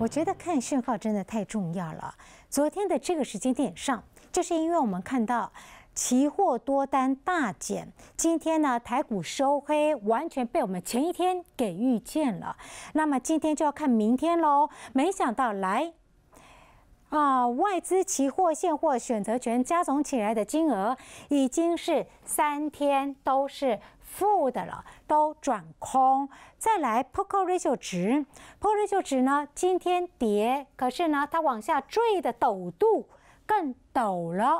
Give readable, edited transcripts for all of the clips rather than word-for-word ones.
我觉得看讯号真的太重要了。昨天的这个时间点上，就是因为我们看到期货多单大减，今天呢台股收黑，完全被我们前一天给预见了。那么今天就要看明天喽。没想到外资期货、现货、选择权加总起来的金额已经是3天都是负的了，都转空。再来 P/E ratio 值 ，P/E ratio 值呢今天跌，可是呢它往下坠的陡度更陡了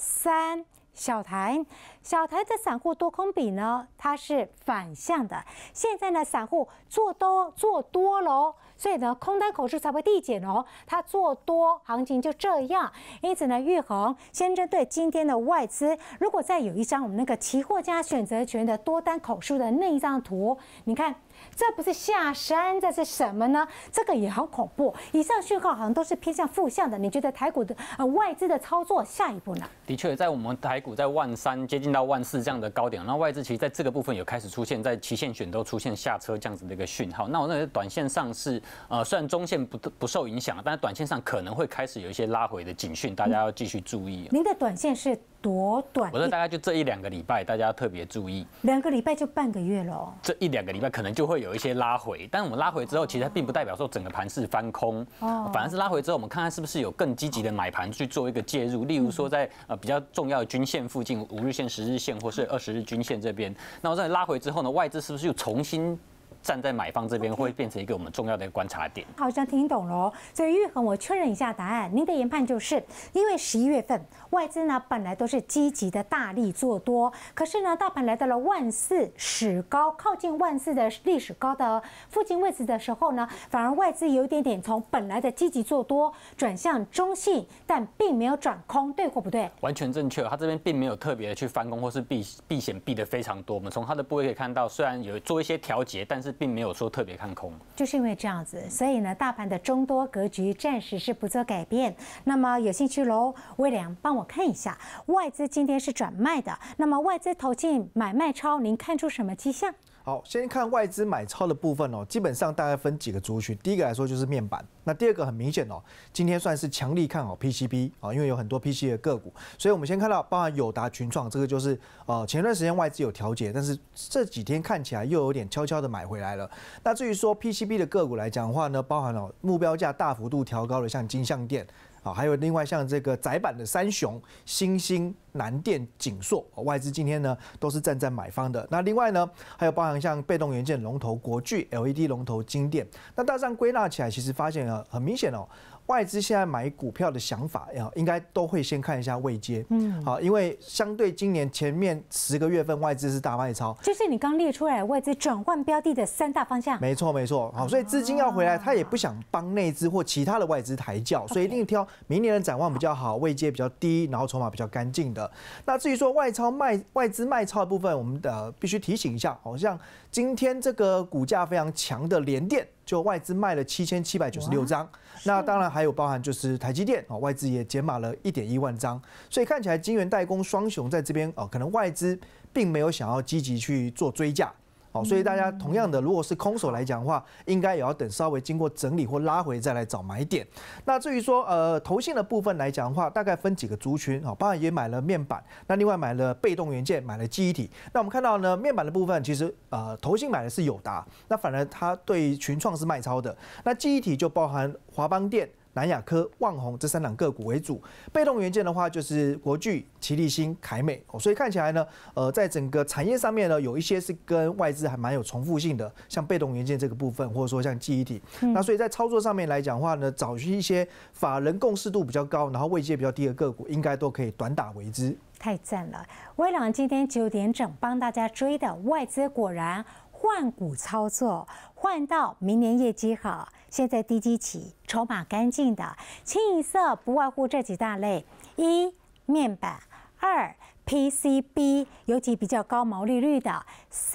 3。小台的散户多空比呢，它是反向的。现在呢，散户做多喽，所以呢，空单口数才会递减哦。它做多，行情就这样。因此呢，玉衡先针对今天的外资，如果再有一张我们那个期货加选择权的多单口数的那一张图，你看。这不是下山，这是什么呢？这个也很恐怖。以上讯号好像都是偏向负向的。你觉得台股的外资的操作下一步呢？ 的确，在我们台股在13000接近到14000这样的高点，那外资其实在这个部分有开始出现在期限选都出现下车这样子的一个讯号。那我认为短线上是虽然中线不受影响，但是短线上可能会开始有一些拉回的警讯，大家要继续注意。 您的短线是多短？ 我说大概就这1-2个礼拜，大家要特别注意。 2个礼拜就半个月了。 这1-2个礼拜可能就会有一些拉回，但我们拉回之后，其实它并不代表说整个盘势翻空，反而是拉回之后，我们看看是不是有更积极的买盘去做一个介入，例如说在比较重要的均线附近，5日线、10日线或是20日均线这边，那我在拉回之后呢，外资是不是又重新站在买方这边，会变成一个我们重要的观察点？ 好像听懂了哦。所以玉衡，我确认一下答案。您的研判就是，因为11月份外资呢本来都是积极的大力做多，可是呢大盘来到了14000史高，靠近14000的历史高的附近位置的时候呢，反而外资有一点点从本来的积极做多转向中性，但并没有转空，对或不对？ 完全正确，它这边并没有特别的去翻空或是避险避得非常多。我们从它的部位可以看到，虽然有做一些调节，但是并没有说特别看空。 就是因为这样子，所以呢，大盘的中多格局暂时是不做改变。那么有兴趣喽，威廉帮我看一下，外资今天是转卖的，那么外资投进买卖超，您看出什么迹象？ 好，先看外资买超的部分哦，基本上大概分几个族群。第一个来说就是面板，那第二个很明显哦，今天算是强力看好 PCB 啊，因为有很多 PCB 的个股，所以我们先看到包含友达、群创，这个就是前段时间外资有调节，但是这几天看起来又有点悄悄的买回来了。那至于说 PCB 的个股来讲的话呢，包含了目标价大幅度调高的，像金像电。还有另外像这个载板的三雄、新兴、南电、景硕，外资今天呢都是站在买方的。那另外呢，还有包含像被动元件龙头国巨、LED 龙头金电。那大致归纳起来，其实发现很明显哦。外资现在买股票的想法，应该都会先看一下位阶，好，因为相对今年前面10个月份外资是大卖超， 就是你刚列出来外资转换标的的3大方向。 没错，好，所以资金要回来，他也不想帮内资或其他的外资抬轿，所以一定挑明年的展望比较好、位阶比较低，然后筹码比较干净的。那至于说外资卖超的部分，我们必须提醒一下，好像今天这个股价非常强的联电。就外资卖了7796张，那当然还有包含就是台积电外资也减码了1.1万张，所以看起来晶圆代工双雄在这边可能外资并没有想要积极去做追价。所以大家同样的，如果是空手来讲的话，应该也要等稍微经过整理或拉回再来找买点。那至于说投信的部分来讲的话，大概分几个族群，包含也买了面板，那另外买了被动元件，买了记忆体。那我们看到呢，面板的部分其实投信买的是友达，那反而它对群创是卖超的。那记忆体就包含华邦电、南亚科、旺宏这3档个股为主，被动元件的话就是国巨、奇力新、凯美，所以看起来呢，在整个产业上面呢，有一些是跟外资还蛮有重复性的，像被动元件这个部分，或者说像记忆体。那所以在操作上面来讲的话呢，找一些法人共识度比较高，然后位阶比较低的个股，应该都可以短打为之。 太赞了！威朗今天9点整帮大家追的外资果然换股操作，换到明年业绩好，现在低基期，筹码干净的，清一色不外乎这几大类：1面板，2PCB，尤其比较高毛利率的；3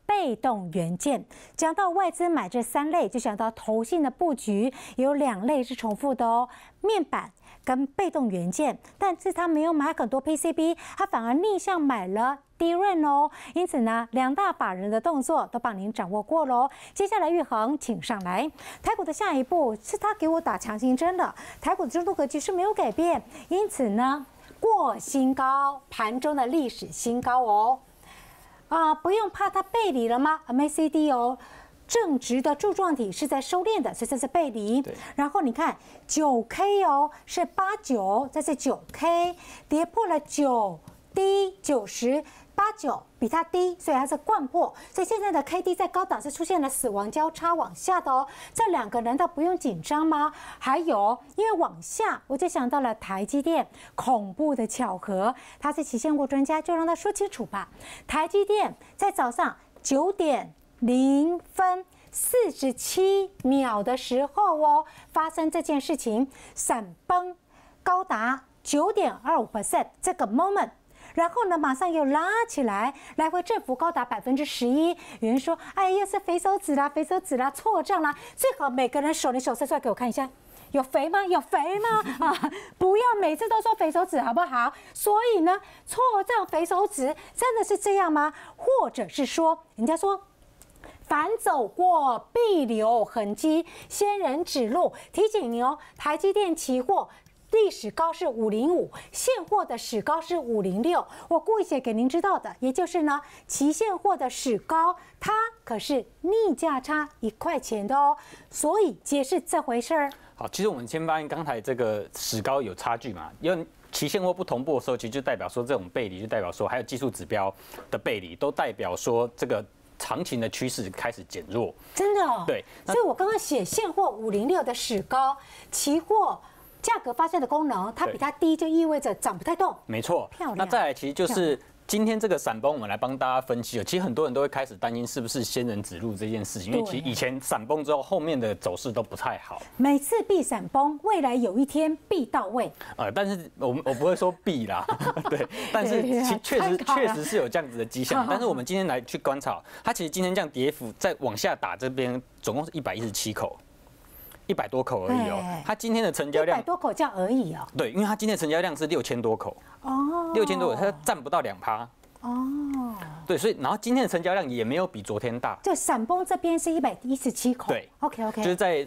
被动元件。讲到外资买这3类，就想到投信的布局有2类是重复的哦，面板跟被动元件，但是他没有买很多 PCB， 他反而逆向买了DRAM哦。因此呢，2大法人的动作都帮您掌握过喽。接下来玉衡，请上来。台股的下一步是他给我打强心针的，台股的中度格局是没有改变，因此呢过新高，盘中的历史新高哦。不用怕它背离了吗 ？MACD 哦，正值的柱状体是在收敛的，所以这是背离。然后你看9K 哦，是89，这是9K， 跌破了9低90。89比它低，所以它是掼破，所以现在的 KD 在高档是出现了死亡交叉往下的哦。这2个难道不用紧张吗？还有，因为往下，我就想到了台积电，恐怖的巧合，他是期现货专家，就让他说清楚吧。台积电在早上9点0分47秒的时候哦，发生这件事情，闪崩高达9.25%这个 moment。然后呢，马上又拉起来，来回振幅高达11%。有人说：“哎，又是肥手指啦，肥手指啦，错账啦！”最好每个人手伸出来给我看一下，有肥吗？有肥吗？啊，不要每次都说肥手指，好不好？所以呢，错账肥手指真的是这样吗？或者是说，人家说反走过必留痕迹，仙人指路，提醒你哦，台积电期货。历史高是505，现货的史高是506。我故意写给您知道的，也就是呢，期现货的史高，它可是逆价差1块钱的哦。所以解释这回事儿。 好，其实我们先发现刚才这个史高有差距嘛，因为期现货不同步的时候，其实就代表说这种背离，就代表说还有技术指标的背离，都代表说这个行情的趋势开始减弱。 真的哦。 对。 所以我刚刚写现货506的史高，期货。价格发现的功能，它比它低，就意味着涨不太动。 没错， 漂亮。 那再来，其实就是今天这个闪崩，我们来帮大家分析了。其实很多人都会开始担心是不是仙人指路这件事情，因为其实以前闪崩之后，后面的走势都不太好。 每次必闪崩，未来有一天必到位。 但是我不会说必啦，对，但是确实是有这样子的迹象。但是我们今天来去观察，它其实今天这样跌幅再往下打，这边总共是117口。100多口而已哦，它今天的成交量 100多口这样而已哦。 对，因为它今天的成交量是6000多口哦，6000多口，它占不到2%哦。对，所以然后今天的成交量也没有比昨天大。 就闪崩这边是117口。 对 ，OK， 就是在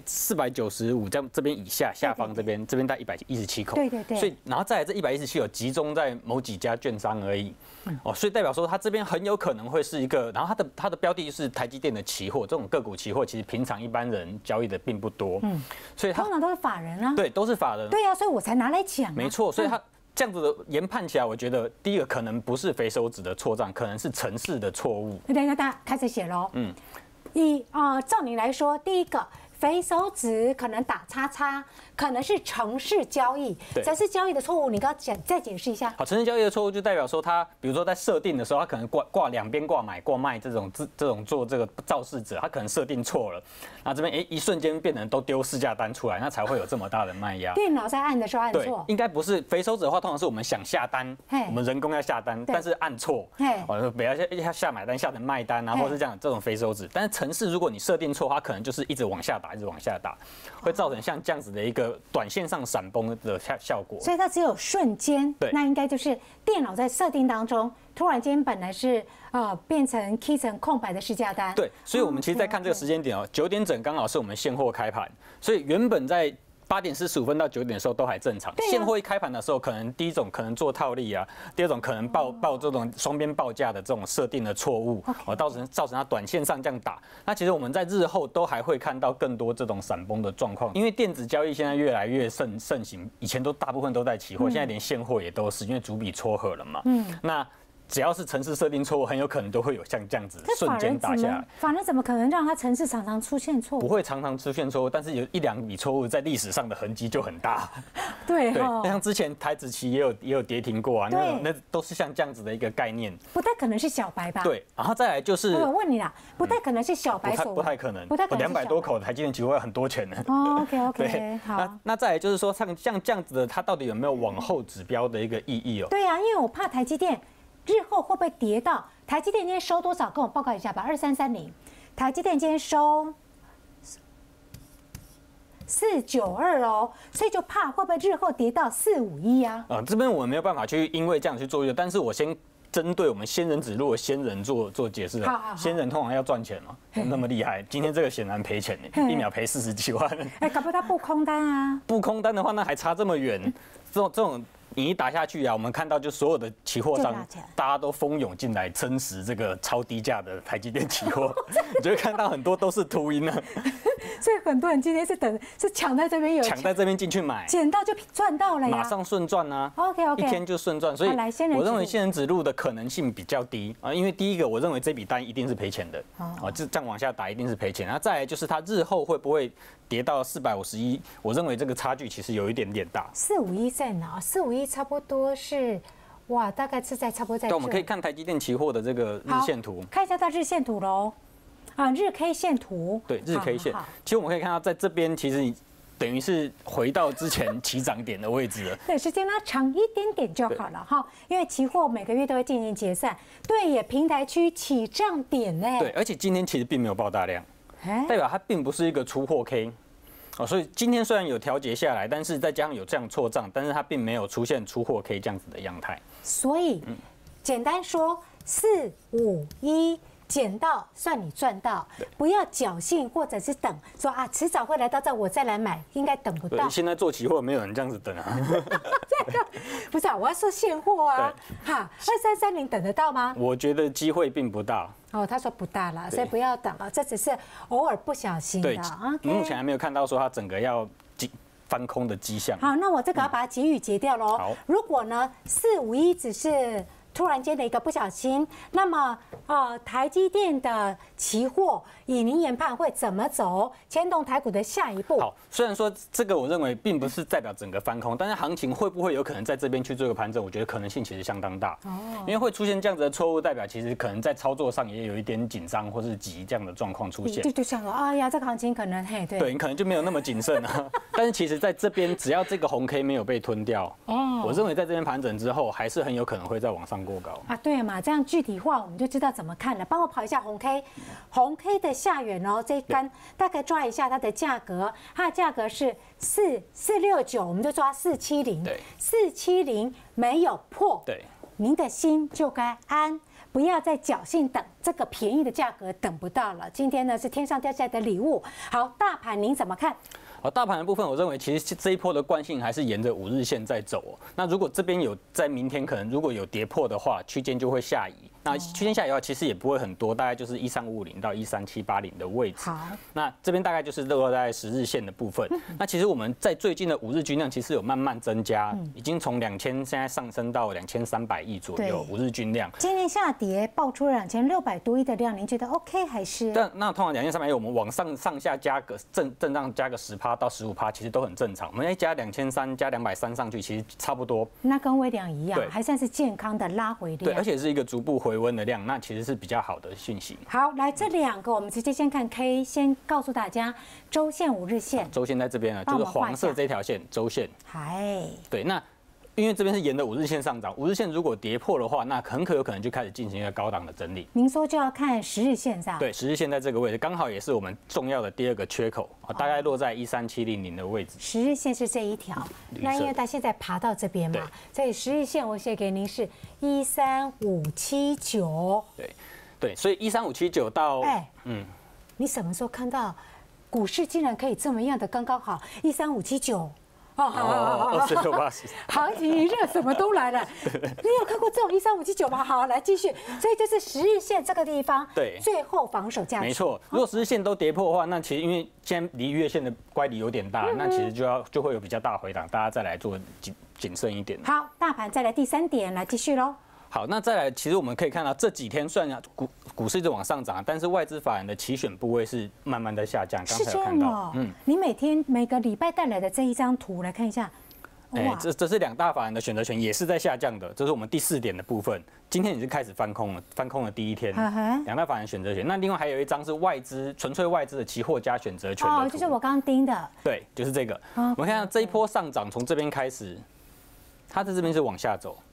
495这边以下方这边在117口。 对。 所以然后再来这117口集中在某几家券商而已。哦，所以代表说它这边很有可能会是一个，然后它的标的是台积电的期货，这种个股期货其实平常一般人交易的并不多，所以它通常都是法人啊， 对，都是法人， 对啊，所以我才拿来讲， 没错，所以它这样子的研判起来，我觉得第一个可能不是肥手指的错账，可能是程式的错误。 等一下，大家开始写喽，照你来说，第一个。肥手指可能打叉叉，可能是程式交易，程式交易的错误，你刚刚再解释一下。 好，程式交易的错误就代表说它，比如说在设定的时候，它可能挂两边挂买挂卖这种做这个肇事者，它可能设定错了，那这边一瞬间变成都丢市价单出来，那才会有这么大的卖压。 电脑在按的时候按错， 对，应该不是肥手指的话，通常是我们想下单，我们人工要下单，但是按错，不要下买单下成卖单啊，或是这种肥手指。但是程式如果你设定错，它可能就是一直往下打，一直往下打。会造成像这样子的一个短线上闪崩的效果， 所以它只有瞬间，那应该就是电脑在设定当中，突然间本来是变成 key 成空白的市价单。 对，所以我们其实在看这个时间点哦，9点整刚好是我们现货开盘，所以原本在8点45分到9点的时候都还正常。现货一开盘的时候，可能第一种可能做套利啊，第二种可能报这种双边报价的这种设定的错误，造成它短线上这样打。那其实我们在日后都还会看到更多这种闪崩的状况，因为电子交易现在越来越盛行，以前大部分都在期货，现在连现货也都是，因为主笔撮合了嘛。那只要是程式设定错误，很有可能都会有像这样子瞬间打下来。 法人怎么可能让它程式常常出现错误？ 不会常常出现错误，但是有1-2笔错误在历史上的痕迹就很大。 对， 那像之前台指期也有跌停过啊，那都是像这样子的一个概念。 不太可能是小白吧？ 对，然后再来就是， 我问你啦，不太可能是小白不太可能，200多口的台积电期货要很多钱呢。 OK， 好。 那再来就是说，像这样子的，它到底有没有往后指标的一个意义哦？ 对啊，因为我怕台积电日后会不会跌到台积电今天收多少？跟我报告一下吧。2330，台积电今天收492哦，所以就怕会不会日后跌到451啊？ 这边我没有办法去因为这样去做预测，但是我先针对我们仙人指路的仙人做解释了。仙人通常要赚钱嘛，那么厉害，今天这个显然赔钱呢，一秒赔40几万。 搞不好他不空单啊？ 不空单的话，那还差这么远，这种。你一打下去啊，我们看到就所有的期货商，大家都蜂拥进来撑持这个超低价的台积电期货，你就会看到很多都是秃鹰啊。 所以很多人今天是抢在这边抢在这边进去买， 捡到就赚到了呀， 马上顺赚啊。 OK， 一天就顺赚，所以我认为仙人指路的可能性比较低啊，因为第一个我认为这笔单一定是赔钱的啊，这样往下打一定是赔钱。然后再来就是它日后会不会跌到451，我认为这个差距其实有一点点大。 451在哪？451差不多是，哇，大概是差不多在。 对，我们可以看台积电期货的这个日线图， 看一下它日线图喽。啊，日 K 线图。 对，日 K 线，其实我们可以看到，在这边其实你等于是回到之前起涨点的位置了。 对，时间拉长一点点就好了哈，因为期货每个月都会进行结算。对耶，平台区起涨点呢。 对，而且今天其实并没有爆大量，代表它并不是一个出货 K。所以今天虽然有调节下来，但是再加上有这样错账，但是它并没有出现出货 K 这样子的样态。 所以，简单说，451。捡到算你赚到，不要侥幸或者是等说啊，迟早会来到这，我再来买，应该等不到。 现在做期货没有人这样子等啊。 不是啊，我要说现货啊，哈，2330等得到吗？ 我觉得机会并不大。 哦，他说不大了，所以不要等了，这只是偶尔不小心的。 对，目前还没有看到说它整个要翻空的迹象。 好，那我这个要把它结语结掉喽。 好， 如果呢451只是突然间的一个不小心，那么台积电的期货以您研判会怎么走？牵动台股的下一步。 好，虽然说这个我认为并不是代表整个翻空，但是行情会不会有可能在这边去做一个盘整？我觉得可能性其实相当大。因为会出现这样子的错误，代表其实可能在操作上也有一点紧张或是急这样的状况出现。 就想说，哎呀，这个行情可能对你可能就没有那么谨慎啊。但是其实在这边，只要这个红 K 没有被吞掉，我认为在这边盘整之后，还是很有可能会再往上过高啊。对嘛，这样具体化我们就知道怎么看了。帮我跑一下红 K， 红 K 的下缘哦，这一根大概抓一下它的价格，它的价格是469，我们就抓470， 对 ，470没有破， 对， 您的心就该安。不要再侥幸等这个便宜的价格等不到了。今天呢是天上掉下来的礼物。好，大盘您怎么看？ 好，大盘的部分，我认为其实这一波的惯性还是沿着5日线在走。那如果这边有在明天可能如果有跌破的话，区间就会下移。那区间下移的话，其实也不会很多，大概就是13550到13780的位置。 好， 那这边大概就是落在10日线的部分。那其实我们在最近的5日均量其实有慢慢增加，已经从2000现在上升到2300亿左右5日均量。 今天下跌爆出了2600多亿的量，您觉得 OK 还是？ 但那通常2300亿，我们往上下加个震荡加个10%到15%，其实都很正常。我们再加2300加230上去，其实差不多。 那跟微量一样，还算是健康的拉回量。 对，而且是一个逐步回温的量，那其实是比较好的讯息。 好，来这两个，我们直接先看 K， 先告诉大家周线、5日线。 周线在这边呢，就是黄色这条线，周线。 嗨， 对，那因为这边是沿着5日线上涨，5日线如果跌破的话，那很有可能就开始进行一个高档的整理。 您说就要看10日线上？ 对，10日线在这个位置，刚好也是我们重要的第二个缺口，大概落在13700的位置。 10日线是这一条，那因为它现在爬到这边嘛，所以10日线我写给您是13579。 对，所以13579到， 你什么时候看到股市竟然可以这么样的刚刚好13579？ 2680， 行情一热，什么都来了。你有看过这种13579吗？好，来继续。所以就是10日线这个地方， 对， 最后防守价值。 没错，如果10日线都跌破的话，那其实因为现在离月线的乖离有点大，那其实就会有比较大回档，大家再来做谨慎一点。 好，大盘再来第3点，来继续喽。 好，那再来，其实我们可以看到这几天虽然股市一直往上涨，但是外资法人的期选部位是慢慢在下降。刚才有看到， 你每个礼拜带来的这一张图来看一下。 这是2大法人的选择权也是在下降的，这是我们第4点的部分。今天已经开始翻空了，翻空的第一天，2大法人选择权。那另外还有一张是外资纯粹外资的期货加选择权的图， 就是我刚刚盯的。 对，就是这个。我们看到这一波上涨从这边开始，它在这边是往下走。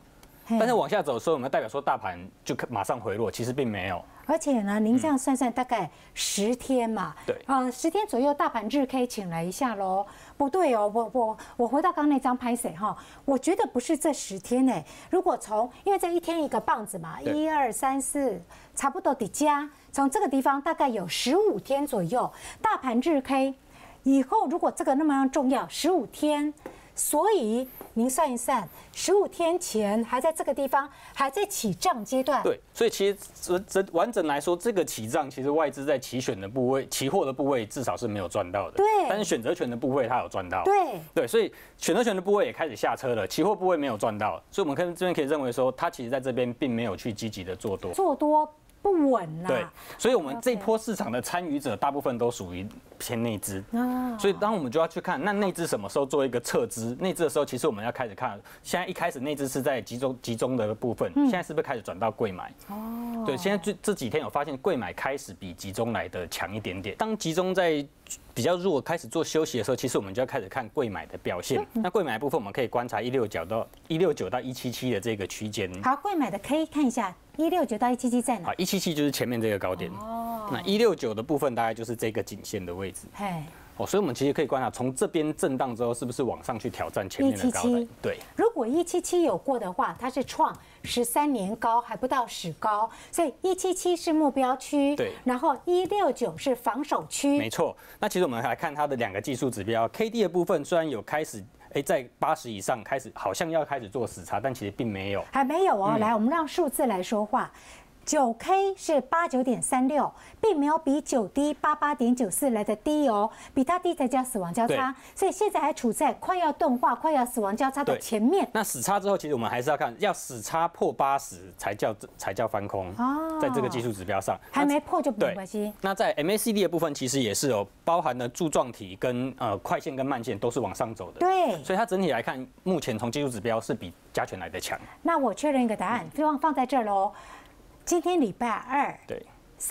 但是往下走的时候，有没有代表说大盘就马上回落？其实并没有。 而且呢，您这样算算，大概10天嘛， 对 ，10天左右，大盘日 K 请来一下喽。不对哦，我回到刚那张拍谁哈，我觉得不是这10天哎。如果因为这一天一个棒子嘛，1、2、3、4，差不多的加，从这个地方大概有15天左右，大盘日 K 以后如果这个那么样重要，15天。所以您算一算，15天前还在这个地方，还在起涨阶段。 对，所以其实完整来说，这个起涨其实外资在期选的部位、期货的部位至少是没有赚到的。 对。 但是选择权的部位它有赚到。 对。 所以选择权的部位也开始下车了，期货部位没有赚到，所以我们这边可以认为说，它其实在这边并没有去积极的做多。 做多。不稳啦， 对，所以我们这一波市场的参与者大部分都属于偏内资，所以当我们就要去看，那内资什么时候做一个撤资？内资的时候，其实我们要开始看，现在一开始内资是在集中的部分，现在是不是开始转到柜买？哦，对，现在这几天有发现柜买开始比集中来的强一点点。当集中在比较弱开始做休息的时候，其实我们就要开始看柜买的表现。那柜买的部分，我们可以观察169到177的这个区间。 好，柜买的可以看一下。169到177在哪？ 啊，177就是前面这个高点。哦。那169的部分大概就是这个颈线的位置。嘿。哦，所以我们其实可以观察，从这边震荡之后，是不是往上去挑战前面的高点？对。 如果177有过的话，它是创13年高，还不到10高，所以177是目标区。 对。 然后169是防守区。 没错。那其实我们来看它的2个技术指标 ，KD 的部分虽然有开始。在80以上开始，好像要开始做死叉，但其实并没有， 还没有哦。来，我们让数字来说话。9K 是89.36，并没有比9D 88.94来的低哦，比它低才叫死亡交叉，所以现在还处在快要钝化、快要死亡交叉的前面。 那死叉之后，其实我们还是要看，要死叉破80才叫翻空哦，在这个技术指标上还没破就没关系。 那在 MACD 的部分，其实也是有包含了柱状体跟快线跟慢线都是往上走的， 对， 所以它整体来看，目前从技术指标是比加权来的强。 那我确认一个答案，希望放在这儿喽。今天礼拜2， 对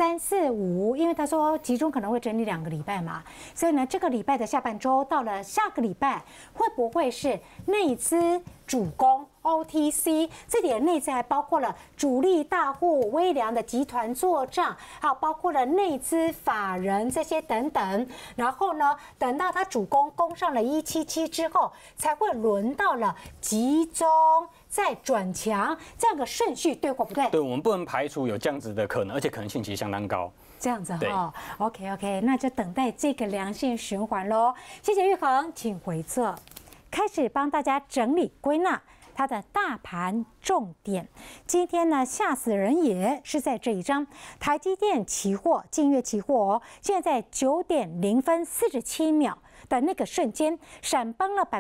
，3、4、5，因为他说集中可能会整理2个礼拜嘛，所以呢，这个礼拜的下半周到了下个礼拜，会不会是内资主攻 OTC？ 这里的内资还包括了主力大户、微良的集团做账，还有包括了内资法人这些等等。然后呢，等到他主攻攻上了177之后，才会轮到了集中。再转强，这样的顺序对或不对？ 对，我们不能排除有这样子的可能，而且可能性其实相当高。 这样子哈 ，OK， 那就等待这个良性循环喽。谢谢玉衡，请回座，开始帮大家整理归纳它的大盘重点。今天呢，吓死人也是在这一张台积电期货近月期货哦，现在9点0分47秒。的那个瞬间闪崩了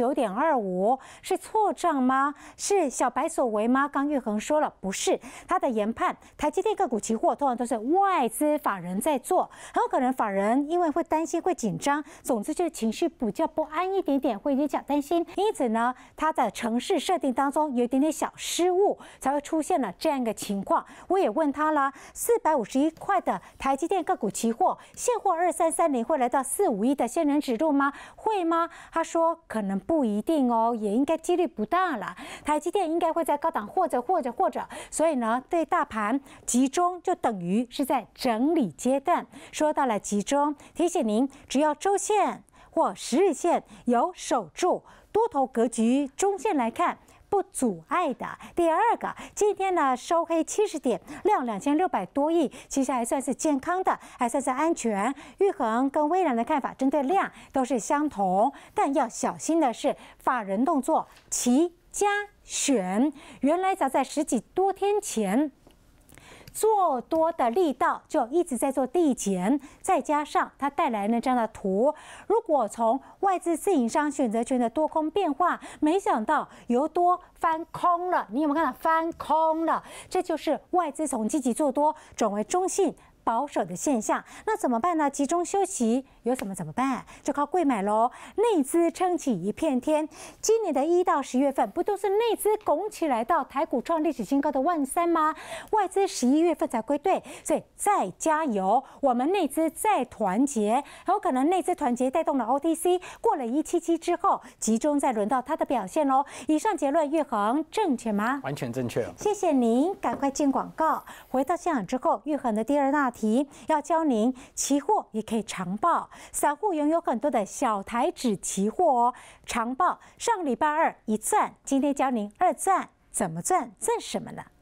9.25%，是错账吗？是小白所为吗？刚玉衡说了，不是。他的研判，台积电个股期货通常都是外资法人在做，很有可能法人因为会担心、会紧张，总之就是情绪比较不安一点点，会有点小担心。因此呢，它的程式设定当中有一点点小失误，才会出现了这样一个情况。我也问他了，451块的台积电个股期货现货2330会来到451的仙人指吗？会吗？他说可能不一定哦，也应该几率不大了。台积电应该会在高档或者，所以呢，对大盘集中就等于是在整理阶段。说到了集中，提醒您，只要周线或10日线有守住多头格局，中线来看。不阻碍的。第二个，今天呢收黑70点，量2600多亿，其实还算是健康的，还算是安全。玉衡跟微软的看法针对量都是相同，但要小心的是法人动作齐加选，原来早在10几多天前。做多的力道就一直在做递减，再加上它带来那张的图，如果从外资自营商选择权的多空变化，没想到由多翻空了，你有没有看到翻空了？这就是外资从积极做多转为中性。 保守的现象。那怎么办呢？集中休息有什么怎么办？就靠柜买喽。内资撑起一片天。今年的1到10月份，不都是内资拱起来到台股创历史新高的13000吗？外资11月份才归队，所以再加油，我们内资再团结，很有可能内资团结带动了 OTC， 过了177之后，集中再轮到它的表现喽。以上结论，玉衡正确吗？ 完全正确。 谢谢您，赶快进广告。回到现场之后，玉衡的第2大题要教您，期货也可以长抱，散户拥有很多的小台指期货哦，长抱。上礼拜2一赚，今天教您2赚，怎么赚？赚什么呢？